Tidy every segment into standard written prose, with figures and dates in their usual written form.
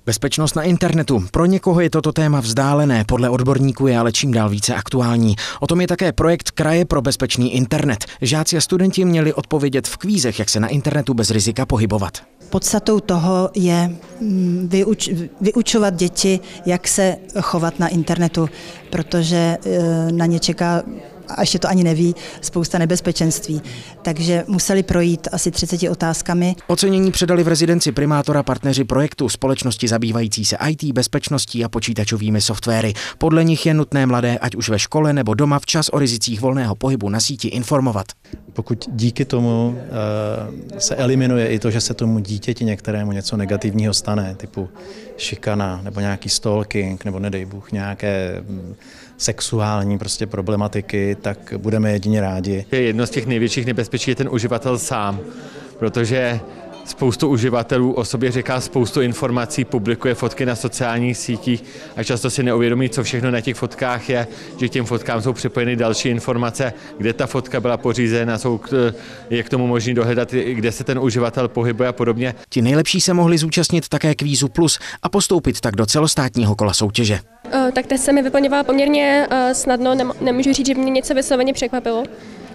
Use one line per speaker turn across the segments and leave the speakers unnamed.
Bezpečnost na internetu. Pro někoho je toto téma vzdálené, podle odborníků je ale čím dál více aktuální. O tom je také projekt Kraje pro bezpečný internet. Žáci a studenti měli odpovědět v kvízech, jak se na internetu bez rizika pohybovat.
Podstatou toho je vyučovat děti, jak se chovat na internetu, protože na ně čeká, a ještě to ani neví, spousta nebezpečenství. Takže museli projít asi 30 otázkami.
Ocenění předali v rezidenci primátora partneři projektu společnosti zabývající se IT, bezpečností a počítačovými softwary. Podle nich je nutné mladé, ať už ve škole nebo doma, včas o rizicích volného pohybu na síti informovat.
Pokud díky tomu se eliminuje i to, že se tomu dítěti některému něco negativního stane, typu šikana nebo nějaký stalking nebo nedej Bůh nějaké sexuální problematiky, tak budeme jedině rádi.
Jedno z těch největších nebezpečí je ten uživatel sám, protože spoustu uživatelů o sobě říká spoustu informací, publikuje fotky na sociálních sítích a často si neuvědomí, co všechno na těch fotkách je, že k těm fotkám jsou připojeny další informace, kde ta fotka byla pořízena, je k tomu možné dohledat, kde se ten uživatel pohybuje a podobně.
Ti nejlepší se mohli zúčastnit také kvízu Plus a postoupit tak do celostátního kola soutěže.
Tak test se mi vyplňovala poměrně snadno, nemůžu říct, že mě něco vysloveně překvapilo.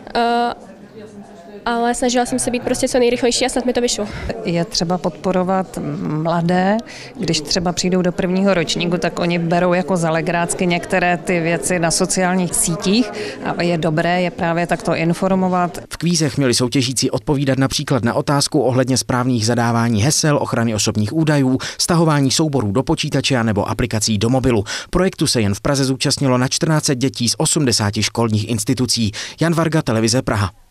Ale snažila jsem se být prostě co nejrychlejší a snad mi to vyšlo.
Je třeba podporovat mladé, když třeba přijdou do prvního ročníku, tak oni berou jako za legrácky některé ty věci na sociálních sítích a je dobré je právě takto informovat.
V kvízech měli soutěžící odpovídat například na otázku ohledně správných zadávání hesel, ochrany osobních údajů, stahování souborů do počítače nebo aplikací do mobilu. Projektu se jen v Praze zúčastnilo na 14 dětí z 80 školních institucí. Jan Varga, televize Praha.